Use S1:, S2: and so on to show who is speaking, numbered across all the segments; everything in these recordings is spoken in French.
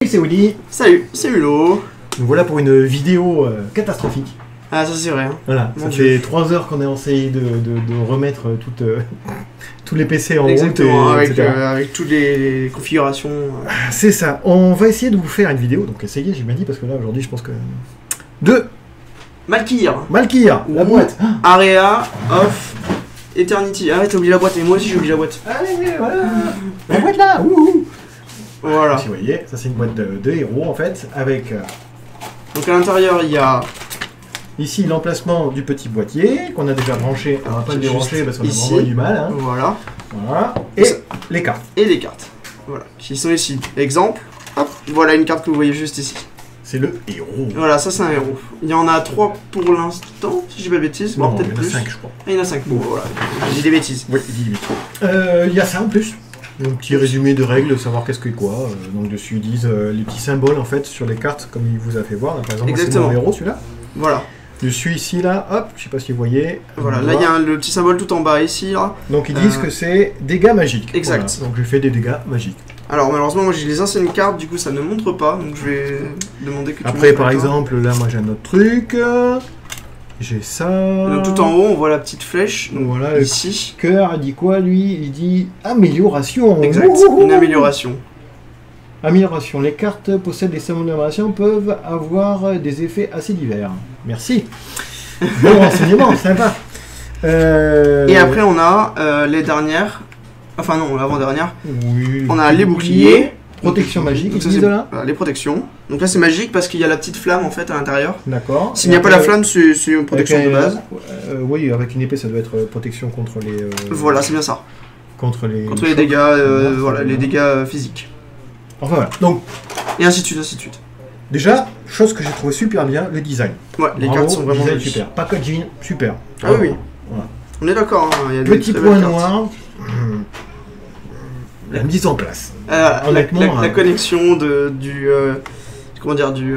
S1: c'est Willy.
S2: Salut, c'est Hulot.
S1: Nous voilà pour une vidéo catastrophique.
S2: Ah, ça c'est vrai. Hein.
S1: Voilà,
S2: Mon
S1: ça
S2: Dieu.
S1: fait 3 heures qu'on a essayé de remettre tous les PC en
S2: Exactement,
S1: route, etc.
S2: avec toutes les configurations.
S1: C'est ça. On va essayer de vous faire une vidéo. Donc essayez, j'ai bien dit, parce que là aujourd'hui je pense que... De
S2: Malkir.
S1: Malkir, la
S2: Ouh.
S1: boîte.
S2: Area of Eternity. Ah ouais, t'as oublié la boîte, et moi aussi j'ai oublié la boîte.
S1: Allez, voilà. La boîte là.
S2: Voilà.
S1: Si vous voyez, ça c'est une boîte de héros en fait, avec
S2: Donc à l'intérieur il y a
S1: ici l'emplacement du petit boîtier qu'on a déjà branché. On va pas le débrancher parce qu'on a
S2: ici.
S1: vraiment eu du mal. Hein.
S2: Voilà.
S1: Voilà. Et
S2: Ça-
S1: les cartes.
S2: Et les cartes. Voilà. Qui sont ici. Exemple. Hop. Voilà une carte que vous voyez juste ici.
S1: C'est le héros.
S2: Voilà, ça c'est un héros. Il y en a 3 pour l'instant, si je dis pas de bêtises.
S1: Non,
S2: Bon, peut-être
S1: il y en a
S2: plus.
S1: 5 je crois.
S2: Ah, il y en a 5. Bon, voilà. J'ai dit des bêtises.
S1: Oui, il y a ça en plus. Un petit résumé de règles, savoir qu'est-ce que quoi. Donc dessus ils disent les petits symboles en fait sur les cartes comme il vous a fait voir. Là, par exemple, c'est
S2: Exactement.
S1: mon héros celui-là.
S2: Voilà.
S1: Dessus ici là, hop, je sais pas si vous voyez.
S2: Voilà,
S1: on
S2: là il y
S1: voit.
S2: a le petit symbole tout en bas ici là.
S1: Donc ils disent que c'est dégâts magiques.
S2: Exact.
S1: Voilà. Donc je fais des dégâts magiques.
S2: Alors malheureusement moi j'ai les anciennes cartes, du coup ça ne montre pas, donc je vais demander que tu
S1: Après
S2: montres
S1: par
S2: la carte.
S1: exemple là moi j'ai un autre truc. J'ai ça.
S2: Donc tout en haut on voit la petite flèche, donc
S1: Voilà, le
S2: ici.
S1: cœur, il dit quoi lui? Il dit amélioration.
S2: Exact,
S1: Wouhou.
S2: une amélioration.
S1: Amélioration. Les cartes possèdent des symboles d'amélioration peuvent avoir des effets assez divers. Merci. Bon renseignement, sympa.
S2: Et après on a les dernières, enfin non l'avant-dernière,
S1: Oui,
S2: on a les boucliers.
S1: Protection magique,
S2: Donc
S1: ils
S2: ça,
S1: disent
S2: c'est-
S1: là.
S2: voilà, les protections. Donc là c'est magique parce qu'il y a la petite flamme en fait à l'intérieur.
S1: D'accord.
S2: S'il n'y a pas la flamme c'est une protection
S1: Avec
S2: de base.
S1: oui, avec une épée, ça doit être protection contre les.
S2: Voilà c'est bien ça.
S1: Contre les.
S2: Contre les
S1: chocs.
S2: dégâts,
S1: Voilà,
S2: voilà,
S1: c'est
S2: les
S1: bien.
S2: dégâts physiques.
S1: Enfin voilà. Donc,
S2: Et ainsi de suite, ainsi de suite.
S1: déjà, chose que j'ai trouvé super bien, le design.
S2: Ouais, les
S1: Bravo,
S2: cartes sont vraiment
S1: design
S2: jolies.
S1: super. Packaging super.
S2: Ah oui, oui.
S1: Voilà.
S2: On est d'accord, hein, il y a des
S1: Petit
S2: très belles
S1: point
S2: cartes.
S1: noir. La mise en place.
S2: La
S1: hein.
S2: connexion comment dire, du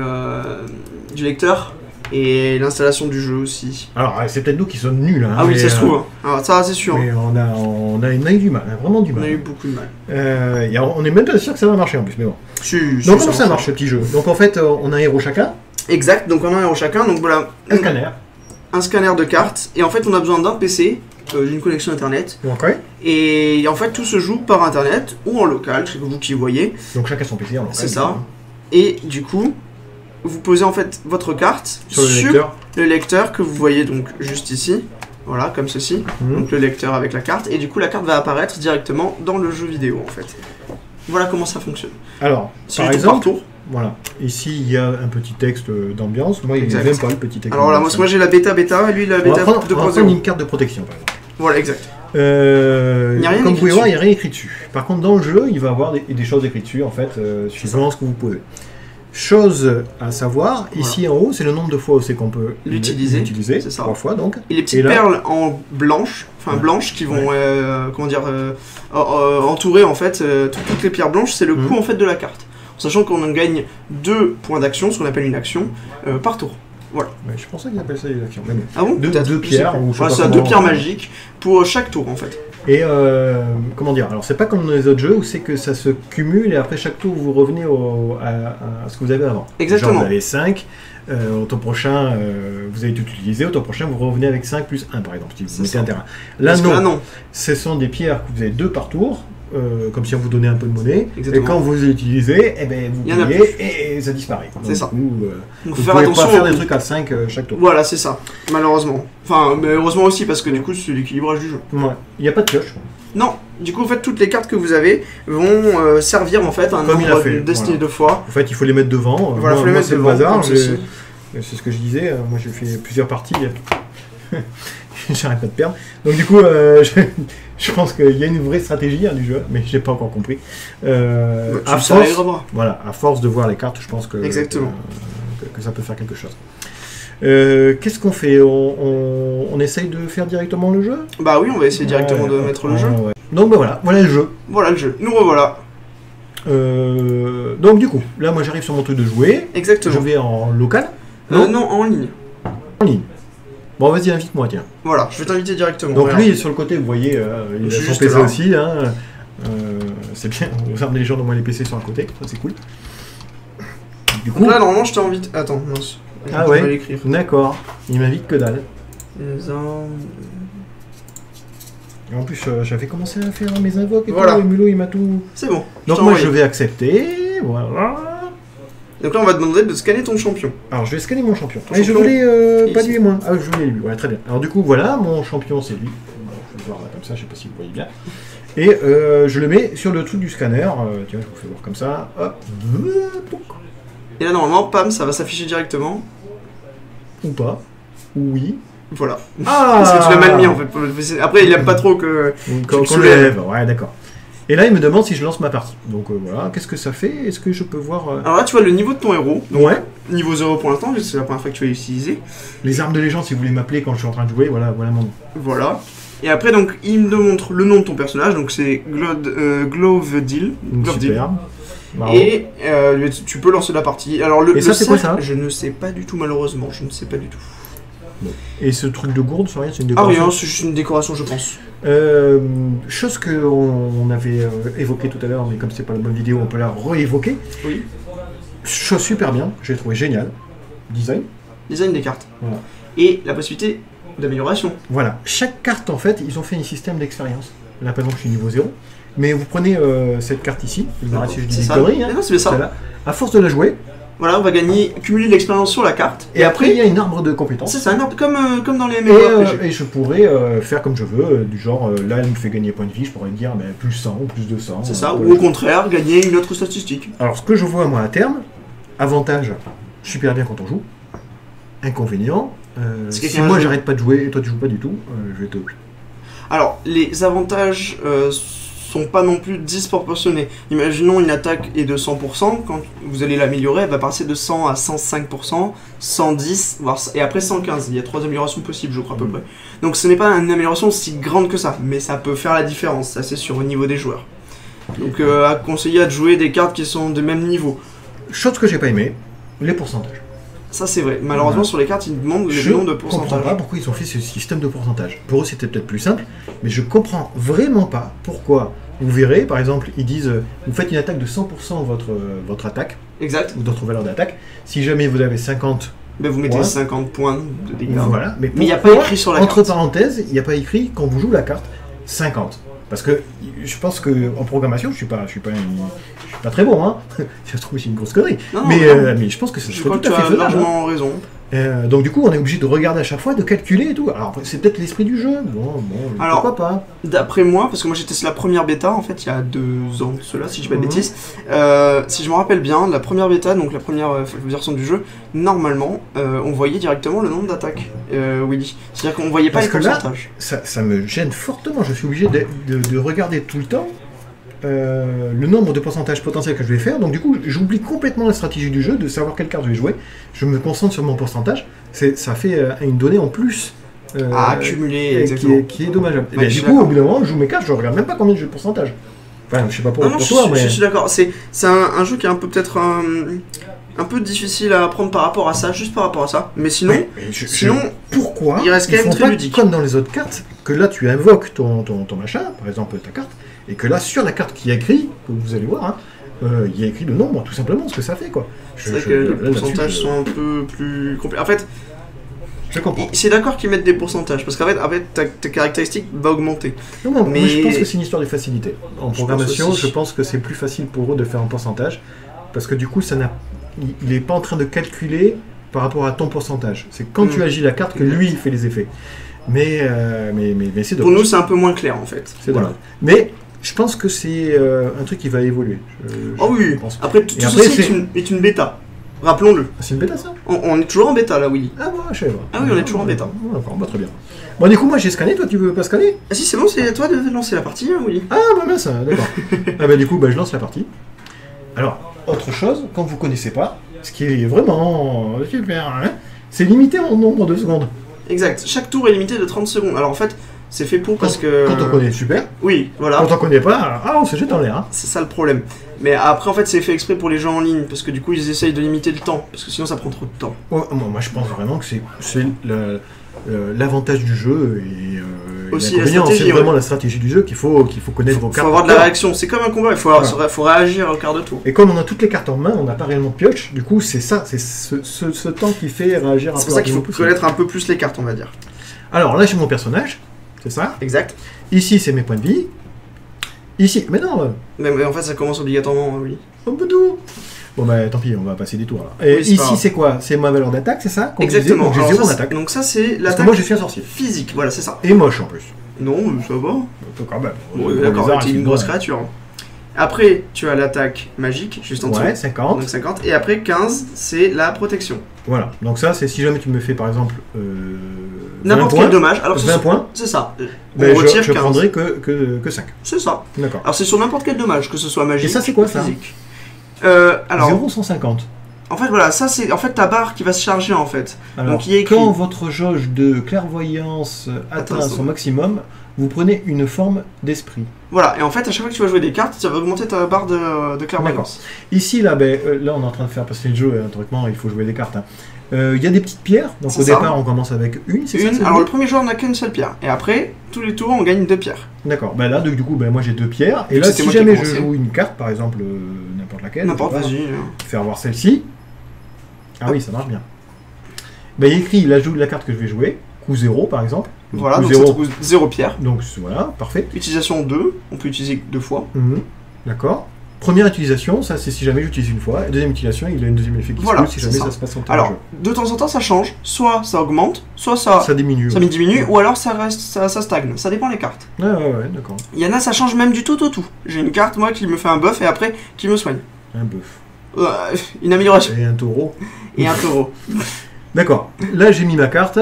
S2: lecteur et l'installation du jeu aussi.
S1: Alors, c'est peut-être nous qui sommes nuls. Hein,
S2: Ah oui,
S1: mais,
S2: ça se trouve. Hein. Alors, ça, c'est sûr.
S1: Mais on a eu du mal, hein, vraiment du
S2: On
S1: mal.
S2: a eu beaucoup de mal.
S1: Et on est même pas sûr que ça va marcher en plus, mais bon. Donc comment ça marche ce petit jeu? Donc en fait, on a un héros chacun,
S2: Exact, donc on a un héros chacun. Donc voilà,
S1: un scanner.
S2: un scanner de cartes. Et en fait, on a besoin d'un PC, d'une connexion internet.
S1: Ok.
S2: Et en fait, tout se joue par internet ou en local, c'est vous qui voyez.
S1: Donc chacun son PC en local.
S2: C'est ça. Et du coup, vous posez en fait votre carte
S1: Sur le lecteur.
S2: le lecteur que vous voyez donc juste ici. Voilà, comme ceci.
S1: Mhm.
S2: Donc le lecteur avec la carte. Et du coup, la carte va apparaître directement dans le jeu vidéo en fait. Voilà comment ça fonctionne.
S1: Alors,
S2: C'est
S1: par
S2: du tour
S1: exemple,
S2: par tour.
S1: voilà. Ici, il y a un petit texte d'ambiance. Moi, il n'y a
S2: Exact.
S1: même pas le petit texte.
S2: Alors là, moi
S1: d'ambiance.
S2: j'ai la bêta et lui il a la
S1: On va
S2: bêta
S1: prendre, on va prendre
S2: 2.0.
S1: une carte de protection, par exemple.
S2: Voilà, exact.
S1: Il
S2: n'y a rien
S1: comme vous
S2: écrit
S1: pouvez voir, il
S2: dessus.
S1: n'y a rien écrit dessus. Par contre, dans le jeu, il va y avoir des choses écrites dessus, en fait, suivant ce que vous posez. Chose à savoir, ici en haut, c'est le nombre de fois aussi qu'on peut
S2: L'utiliser, c'est ça.
S1: 3 fois donc.
S2: Et les petites
S1: Et là-
S2: perles en blanche, enfin
S1: Ouais.
S2: blanches qui vont, comment dire, entourer en fait toutes les pierres blanches, c'est le
S1: Mhm.
S2: coût en fait de la carte. En sachant qu'on en gagne 2 points d'action, ce qu'on appelle une action, par tour.
S1: Ouais, je pensais qu'ils appellent ça des actions. Mais bon.
S2: Ah bon
S1: Deux
S2: Peut-être,
S1: pierres,
S2: je sais pas.
S1: ou je sais
S2: Voilà,
S1: pas
S2: c'est
S1: comment-
S2: 2 pierres magiques pour chaque tour en fait.
S1: Et comment dire, alors c'est pas comme dans les autres jeux où c'est que ça se cumule et après chaque tour vous revenez à ce que vous avez avant.
S2: Exactement.
S1: Genre vous avez 5, au tour prochain vous avez tout utilisé, au tour prochain vous revenez avec 5 plus 1 par exemple, si
S2: C'est
S1: vous mettez
S2: ça.
S1: un terrain. Là
S2: Parce que
S1: non,
S2: là non.
S1: ce sont des pierres que vous avez 2 par tour, comme si on vous donnait un peu de monnaie,
S2: Exactement.
S1: et quand vous les utilisez, eh ben, vous
S2: Il y en a
S1: payez et ça disparaît. Donc,
S2: C'est ça.
S1: du coup,
S2: Donc
S1: vous
S2: faire
S1: pouvez
S2: attention.
S1: pas faire des trucs à 5 chaque tour.
S2: Voilà, c'est ça. Malheureusement. Enfin, mais heureusement aussi parce que du coup c'est l'équilibrage du jeu.
S1: Ouais. Il n'y a pas de pioche.
S2: Non, du coup en fait toutes les cartes que vous avez vont servir en fait un
S1: Comme il a
S2: nombre
S1: fait,
S2: destiné
S1: voilà.
S2: de fois.
S1: En fait, il faut les mettre devant.
S2: Voilà, faut les mettre
S1: c'est le
S2: devant,
S1: bazar.
S2: comme ceci.
S1: C'est ce que je disais. Moi, j'ai fait plusieurs parties. J'arrête pas de perdre. Donc, du coup, je pense qu'il y a une vraie stratégie du jeu, mais je n'ai pas encore compris. À
S2: Ça
S1: force,
S2: arrivera.
S1: voilà, à force de voir les cartes, je pense que,
S2: Exactement.
S1: que ça peut faire quelque chose. Qu'est-ce qu'on fait? On essaye de faire directement le jeu?
S2: Bah oui, on va essayer directement de mettre le jeu.
S1: Ouais. Donc, ben voilà le jeu.
S2: Voilà le jeu. Nous revoilà.
S1: Donc, du coup, là, moi, j'arrive sur mon truc de jouer.
S2: Exactement.
S1: Je vais en local.
S2: Non, en ligne.
S1: En ligne. Bon, vas-y, invite-moi, tiens.
S2: Voilà, je vais t'inviter directement.
S1: Donc
S2: Regarde.
S1: lui, sur le côté, vous voyez, il a son
S2: Juste
S1: PC
S2: là.
S1: aussi. Hein, c'est bien, on amener les gens, au moins les PC sur un côté, ça c'est cool. Du coup,
S2: Donc là, normalement, je t'invite. Attends, mince.
S1: Ah
S2: Je
S1: ouais.
S2: vais l'écrire.
S1: d'accord, il m'invite que dalle.
S2: Les uns-
S1: Et en plus, j'avais commencé à faire mes invoques et
S2: Voilà.
S1: tout, et Mulot il m'a tout...
S2: C'est bon.
S1: Donc
S2: t'ai
S1: moi
S2: envoyé.
S1: je vais accepter, voilà.
S2: Donc là, on va te demander de scanner ton champion.
S1: Alors je vais scanner mon champion.
S2: Ton
S1: Et je
S2: champion,
S1: voulais pas
S2: ici.
S1: lui et moi. Ah je voulais lui, ouais très bien. Alors du coup voilà, mon champion c'est lui. Bon, je vais le voir là comme ça, je sais pas si vous voyez bien. Et je le mets sur le truc du scanner. Tiens, je vous fais voir comme ça. Hop.
S2: Et là, normalement, pam, ça va s'afficher directement.
S1: Ou pas. Ou oui.
S2: Voilà.
S1: Ah
S2: Parce que tu l'as mal mis en fait. Après, il aime pas trop que.
S1: Quand
S2: Tu
S1: on
S2: le
S1: le
S2: lèves.
S1: lève, ouais d'accord. Et là il me demande si je lance ma partie. Donc voilà, qu'est-ce que ça fait? Est-ce que je peux voir...
S2: Alors là, tu vois le niveau de ton héros. Donc,
S1: Ouais.
S2: niveau 0 pour l'instant, c'est la première fois que tu vas l'utiliser.
S1: Les armes de légende si vous voulez m'appeler quand je suis en train de jouer, voilà mon nom.
S2: Voilà. Et après, donc, il me montre le nom de ton personnage. Donc, c'est Glovedil.
S1: Super. Bravo.
S2: Et tu peux lancer la partie. Alors,
S1: Et ça, c'est quoi, ça?
S2: Je ne sais pas du tout, malheureusement. Je ne sais pas du tout.
S1: Et ce truc de gourde, c'est rien, c'est une
S2: Ah,
S1: décoration.
S2: rien, c'est juste une décoration, je pense.
S1: Chose qu'on avait évoquée tout à l'heure, mais comme c'est pas la bonne vidéo, on peut la réévoquer.
S2: Oui.
S1: Chose super bien, j'ai trouvé génial. Design.
S2: Design des cartes.
S1: Voilà.
S2: Et la possibilité d'amélioration.
S1: Voilà. Chaque carte, en fait, ils ont fait un système d'expérience. Là, par exemple, je suis niveau 0. Mais vous prenez cette carte ici, je me si je dis
S2: C'est
S1: des
S2: ça.
S1: conneries, hein,
S2: Non, c'est bien ça.
S1: celle-là. À force de la jouer,
S2: Voilà, on va cumuler de l'expérience sur la carte.
S1: et après, il y a une arbre de compétences.
S2: C'est ça, comme dans les
S1: Et,
S2: MMORPG.
S1: et je pourrais faire comme je veux, du genre, là, elle me fait gagner point de vie, je pourrais me dire, ben, plus 100 ou plus 200.
S2: C'est ça, ou au contraire, gagner une autre statistique.
S1: Alors, ce que je vois, moi, à terme, avantage, super bien quand on joue. Inconvénient,
S2: Si
S1: si
S2: quelqu'un
S1: moi
S2: joue.
S1: j'arrête pas de jouer et toi tu joues pas du tout, je vais te...
S2: Alors, les avantages sont pas non plus disproportionnés. Imaginons une attaque est de 100%, quand vous allez l'améliorer, elle va passer de 100 à 105%, 110, et après 115. Il y a 3 améliorations possibles, je crois, à peu près. Donc ce n'est pas une amélioration si grande que ça, mais ça peut faire la différence, ça c'est sur au niveau des joueurs. Donc à conseiller de jouer des cartes qui sont de même niveau.
S1: Chose que j'ai pas aimé, les pourcentages.
S2: Ça c'est vrai. Malheureusement
S1: Ouais.
S2: sur les cartes, ils demandent les
S1: Je
S2: noms de
S1: comprends
S2: pourcentage.
S1: pas pourquoi ils ont fait ce système de pourcentage. Pour eux c'était peut-être plus simple, mais je comprends vraiment pas pourquoi. Vous verrez, par exemple, ils disent, vous faites une attaque de 100% votre attaque,
S2: Exact.
S1: ou votre valeur d'attaque. Si jamais vous avez 50,
S2: Ben, vous mettez
S1: Ouais.
S2: 50 points de dégâts.
S1: voilà. Mais
S2: Mais il n'y a pas
S1: pourquoi,
S2: écrit sur la
S1: entre
S2: carte.
S1: parenthèses, il n'y a pas écrit, quand vous jouez la carte, 50. Parce que je pense que en programmation, je suis pas très bon, hein. Ça se trouve c'est une grosse connerie.
S2: Non,
S1: mais,
S2: non.
S1: mais je pense que ça
S2: Je
S1: serait
S2: crois
S1: tout
S2: que
S1: à
S2: tu
S1: fait
S2: as
S1: faisable. Hein.
S2: largement raison.
S1: Donc du coup, on est obligé de regarder à chaque fois, de calculer et tout. Alors c'est peut-être l'esprit du jeu. Bon,
S2: Alors,
S1: pourquoi pas.
S2: D'après moi, parce que moi j'ai testé la première bêta en fait il y a 2 ans de cela, si je dis pas de
S1: Mhm.
S2: bêtises. Si je me rappelle bien, la première bêta, donc la première version du jeu, normalement on voyait directement le nombre d'attaques, Willy. C'est-à-dire qu'on voyait pas
S1: Parce
S2: les
S1: que là,
S2: pourcentages.
S1: Ça me gêne fortement. Je suis obligé de regarder tout le temps le nombre de pourcentages potentiels que je vais faire. Donc du coup, j'oublie complètement la stratégie du jeu, de savoir quelle carte je vais jouer. Je me concentre sur mon pourcentage. Ça fait une donnée en plus.
S2: À accumuler,
S1: et
S2: exactement.
S1: qui est dommageable. Et
S2: Ouais,
S1: ben,
S2: je
S1: du
S2: suis
S1: coup, au
S2: d'accord.
S1: bout d'un moment, je joue mes cartes, je regarde même pas combien j'ai de pourcentage. Enfin, je sais pas pour,
S2: Non, non,
S1: pour
S2: je,
S1: toi,
S2: suis-
S1: mais...
S2: je suis d'accord. C'est un jeu qui est un peu peut-être un peu difficile à apprendre par rapport à ça, juste par rapport à ça. Mais sinon,
S1: Ouais, mais
S2: sinon,
S1: pourquoi
S2: il reste quand
S1: ils
S2: même
S1: font
S2: très
S1: pas
S2: ludique.
S1: comme dans les autres cartes, que là tu invoques ton machin, par exemple ta carte, et que là sur la carte qui est écrit, que vous allez voir, hein, il y a écrit le nombre, tout simplement, ce que ça fait quoi.
S2: c'est vrai que les
S1: là-dessus,
S2: pourcentages sont un peu plus complets. En fait,
S1: Je comprends.
S2: c'est d'accord qu'ils mettent des pourcentages, parce qu'en fait, ta caractéristique va augmenter.
S1: Non, moi,
S2: mais-
S1: je pense que c'est une histoire de facilité. En
S2: Je
S1: programmation,
S2: pense aussi.
S1: je pense que c'est plus facile pour eux de faire un pourcentage, parce que du coup, il n'est pas en train de calculer par rapport à ton pourcentage. C'est quand tu agis la carte que lui il fait les effets. Mais c'est
S2: Pour
S1: dommage.
S2: nous, c'est un peu moins clair en fait.
S1: C'est
S2: Voilà.
S1: dommage. Mais je pense que c'est un truc qui va évoluer.
S2: Oh oui,
S1: pense.
S2: après tout
S1: Et après,
S2: ceci
S1: c'est-
S2: est une bêta. Rappelons-le.
S1: C'est une bêta ça?
S2: On est toujours en bêta là, Willy.
S1: Ah bah je sais pas.
S2: Ah oui, on est toujours en bêta.
S1: D'accord, bah, très bien. Bon du coup moi j'ai scanné, toi tu veux pas scanner?
S2: Ah si, c'est bon, c'est à toi de lancer la partie, hein, Willy.
S1: Ah bah mince, d'accord. Ah bah du coup bah, je lance la partie. Alors, autre chose, quand vous connaissez pas, ce qui est vraiment super, hein, c'est limité en nombre de secondes.
S2: Exact. Chaque tour est limité de 30 secondes. Alors en fait, c'est fait pour parce que.
S1: Quand on connaît, super.
S2: Oui, voilà.
S1: Quand on connaît pas, on se jette en l'air. Hein.
S2: C'est ça le problème. Mais après, en fait, c'est fait exprès pour les gens en ligne. Parce que du coup, ils essayent de limiter le temps. Parce que sinon, ça prend trop de temps.
S1: Moi je pense vraiment que c'est l'avantage du jeu
S2: aussi la
S1: l'inconvénient,
S2: stratégie.
S1: c'est vraiment la stratégie du jeu qu'il faut connaître vos
S2: Il faut
S1: cartes.
S2: avoir de la réaction, c'est comme un combat, faut réagir au quart de tour.
S1: Et comme on a toutes les cartes en main, on n'a pas réellement de pioche, du coup c'est ça, c'est ce temps qui fait réagir un peu.
S2: C'est pour ça qu'il faut
S1: rapidement
S2: connaître un peu plus les cartes, on va dire.
S1: Alors là j'ai mon personnage, c'est ça.
S2: Exact.
S1: Ici c'est mes points de vie. Ici, mais non,
S2: Mais en fait, ça commence obligatoirement, oui.
S1: un peu tout. Bon bah tant pis, on va passer des tours là. Et
S2: Oui, c'est pas
S1: ici
S2: grave.
S1: c'est quoi? C'est ma valeur d'attaque, c'est ça? Comme je disais,
S2: Exactement.
S1: donc j'ai
S2: Alors
S1: 0 en
S2: ça,
S1: attaque.
S2: donc ça, c'est
S1: Parce que
S2: l'attaque
S1: moi je suis un sorcier.
S2: physique, voilà, c'est ça.
S1: Et moche en plus.
S2: Non, ça va.
S1: Quand même.
S2: Bon,
S1: Le
S2: d'accord,
S1: lézard,
S2: t'es
S1: il
S2: une
S1: fait
S2: grosse
S1: mal.
S2: créature. Après, tu as l'attaque magique, juste en dessous.
S1: Ouais, 50.
S2: Donc 50. Et après, 15, c'est la protection.
S1: Voilà, donc ça c'est si jamais tu me fais par exemple 20
S2: N'importe
S1: points,
S2: quel dommage. Alors,
S1: 20 points,
S2: c'est ça.
S1: ben,
S2: On retire
S1: je
S2: 15.
S1: prendrai que 5.
S2: C'est ça.
S1: D'accord.
S2: Alors, c'est sur n'importe quel dommage, que ce soit magique
S1: Et ça, c'est quoi,
S2: ou
S1: ça
S2: physique. Alors,
S1: 0,150.
S2: en fait, voilà, ça, c'est en fait ta barre qui va se charger, en fait.
S1: Alors,
S2: Donc, il y a écrit-
S1: quand votre jauge de clairvoyance atteint
S2: Atteint
S1: son maximum, vous prenez une forme d'esprit.
S2: Voilà, et en fait, à chaque fois que tu vas jouer des cartes, ça va augmenter ta barre de clairvoyance.
S1: Ici, là, là, on est en train de faire passer le jeu, théoriquement, il faut jouer des cartes. Il y a des petites pierres, donc
S2: C'est
S1: au
S2: ça.
S1: départ, on commence avec une, c'est ça que ça
S2: Alors,
S1: dit
S2: le premier joueur n'a qu'une seule pierre. Et après, tous les tours, on gagne 2 pierres.
S1: D'accord, là, du coup, moi j'ai 2 pierres, et là,
S2: C'était
S1: si
S2: moi qui ai
S1: jamais je
S2: commencé.
S1: joue une carte, par exemple, n'importe laquelle,
S2: N'importe,
S1: je sais pas,
S2: vas-y.
S1: faire voir celle-ci. Ah oui, ça marche bien. Il y a écrit l'ajout de la carte que je vais jouer, coût 0 par exemple.
S2: Voilà,
S1: Coût
S2: donc
S1: 0.
S2: ça te coûte 0 pierre.
S1: Donc voilà, parfait.
S2: Utilisation 2, on peut utiliser 2 fois.
S1: D'accord. Première utilisation, ça c'est si jamais j'utilise une fois. Et deuxième utilisation, il a une deuxième effet qui
S2: Voilà,
S1: se coule si
S2: c'est
S1: jamais
S2: ça.
S1: ça se passe en temps de
S2: Alors,
S1: jeu.
S2: de temps en temps, ça change. Soit ça augmente, soit ça
S1: diminue.
S2: diminue, ou alors ça reste, ça stagne. Ça dépend des cartes.
S1: Ouais, d'accord.
S2: Il y en a, ça change même du tout au tout. J'ai une carte, moi, qui me fait un buff et après, qui me soigne.
S1: Un bœuf.
S2: Une amélioration.
S1: Et un taureau.
S2: Et un taureau.
S1: D'accord. Là j'ai mis ma carte.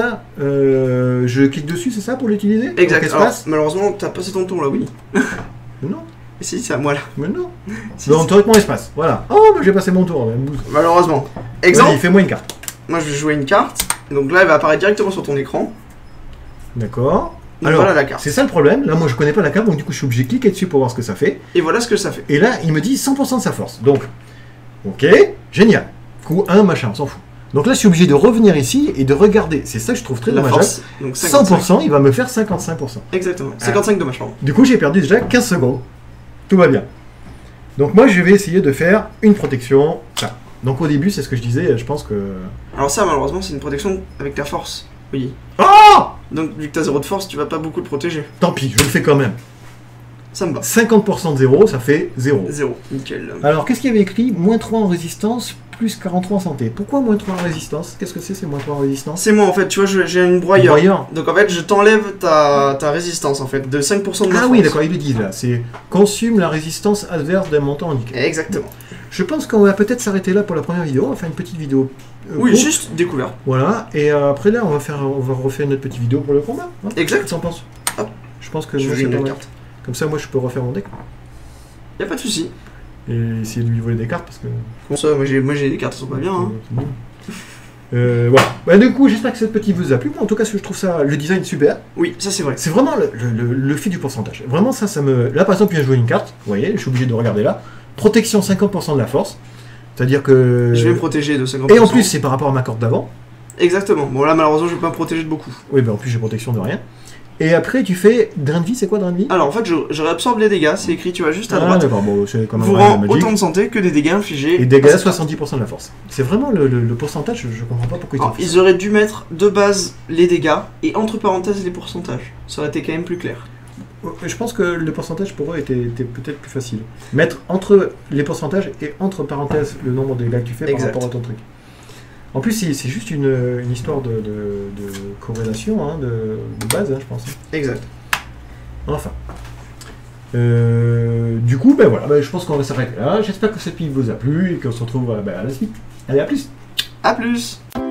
S1: Je clique dessus, c'est ça pour l'utiliser?
S2: Exact.
S1: Donc,
S2: Alors,
S1: espace
S2: malheureusement, t'as passé ton tour là, oui.
S1: Non.
S2: Et si, c'est à moi là.
S1: Mais non.
S2: Si,
S1: Donc théoriquement espace. Voilà. Oh, j'ai passé mon tour.
S2: Malheureusement.
S1: Vas-y,
S2: Exemple,
S1: fais-moi une carte.
S2: moi je vais jouer une carte. Donc là, elle va apparaître directement sur ton écran.
S1: D'accord.
S2: Donc
S1: Alors,
S2: voilà la carte.
S1: c'est ça le problème. Là, moi, je connais pas la carte, donc du coup, je suis obligé de cliquer dessus pour voir ce que ça fait.
S2: Et voilà ce que ça fait.
S1: Et là, il me dit 100% de sa force. Donc, ok, génial. Coup 1, machin, on s'en fout. Donc là, je suis obligé de revenir ici et de regarder. C'est ça que je trouve très
S2: La
S1: dommageable.
S2: force. Donc 55.
S1: 100%, il va me faire 55%.
S2: Exactement. 55 dommages, pardon.
S1: Du coup, j'ai perdu déjà 15 secondes. Tout va bien. Donc moi, je vais essayer de faire une protection. Ça. Donc au début, c'est ce que je disais, je pense que...
S2: Alors ça, malheureusement, c'est une protection avec ta force. Oui.
S1: Oh
S2: Donc vu que t'as 0 de force, tu vas pas beaucoup te protéger.
S1: Tant pis, je le fais quand même.
S2: Ça me va.
S1: 50% de 0, ça fait 0.
S2: 0. Nickel.
S1: Alors, qu'est-ce qu'il y avait écrit? Moins 3 en résistance, plus 43 en santé. Pourquoi moins 3 en résistance? Qu'est-ce que c'est moins 3 en résistance?
S2: C'est moi en fait, tu vois, j'ai une broyeur.
S1: Broyeur.
S2: Donc en fait, je t'enlève ta résistance en fait, de 5% de la
S1: Ah
S2: force.
S1: oui, d'accord, ils le disent là. C'est consume la résistance adverse d'un montant indiqué.
S2: Exactement.
S1: Je pense qu'on va peut-être s'arrêter là pour la première vidéo. On va faire une petite vidéo.
S2: Oui,
S1: courte.
S2: juste découvert.
S1: Voilà, et après là, on va refaire notre petite vidéo pour le combat. Hein.
S2: Exact.
S1: Qu'est-ce que t'en penses?
S2: Hop.
S1: Je pense que
S2: Je
S1: moi,
S2: joue
S1: c'est
S2: une
S1: pas
S2: belle
S1: mal.
S2: carte.
S1: Comme ça, moi, je peux refaire mon deck
S2: Y a pas de souci.
S1: et essayer de lui voler des cartes parce que.
S2: Bon ça, moi j'ai des cartes qui sont pas bien. Hein.
S1: Voilà. Bah, du coup, j'espère que cette petite vous a plu. Moi, en tout cas, je trouve ça le design super.
S2: Oui, ça c'est vrai.
S1: C'est vraiment le fait du pourcentage. Vraiment, ça me. Là, par exemple, il vient jouer une carte. Vous voyez, je suis obligé de regarder là. Protection 50% de la force. C'est-à-dire que.
S2: Je vais me protéger de 50%.
S1: Et en plus, c'est par rapport à ma corde d'avant.
S2: Exactement. Bon là, malheureusement, je vais pas me protéger de beaucoup.
S1: Oui, bah en plus, j'ai protection de rien. Et après, tu fais drain de vie. C'est quoi drain de vie?
S2: Alors en fait, je réabsorbe les dégâts. C'est écrit, tu vois, juste à
S1: Ah,
S2: droite.
S1: d'accord, bon, c'est quand même
S2: Vous
S1: rien
S2: rend
S1: de magique.
S2: autant de santé que des dégâts infligés.
S1: Et dégâts,
S2: à cette carte.
S1: 70% de la force. C'est vraiment le pourcentage, je comprends pas pourquoi ils ont
S2: Alors,
S1: fait ça.
S2: ils auraient dû mettre de base les dégâts et entre parenthèses les pourcentages. Ça aurait été quand même plus clair.
S1: Je pense que le pourcentage pour eux était peut-être plus facile. Mettre entre les pourcentages et entre parenthèses le nombre de dégâts que tu fais
S2: Exact.
S1: par rapport à ton truc. En plus, c'est juste une histoire de corrélation, hein, de base, hein, je pense.
S2: Exact.
S1: Enfin. Du coup, ben voilà, je pense qu'on va s'arrêter là. J'espère que cette vidéo vous a plu et qu'on se retrouve à la suite. Allez, à plus!
S2: A plus.